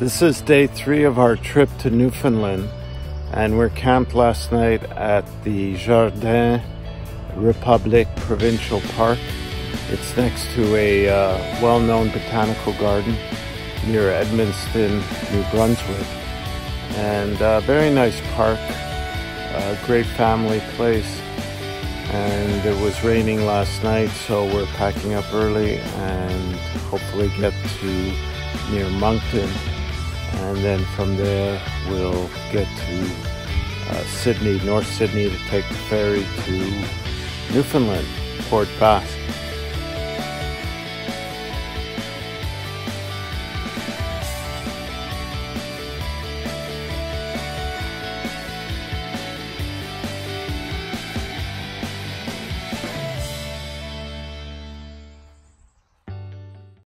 This is day 3 of our trip to Newfoundland, and we're camped last night at the Jordon Republic Provincial Park. It's next to a well-known botanical garden near Edmunston, New Brunswick, and a very nice park, a great family place. And it was raining last night, so we're packing up early and hopefully get to near Moncton, and then from there we'll get to Sydney, North Sydney, to take the ferry to Newfoundland, Port Basque.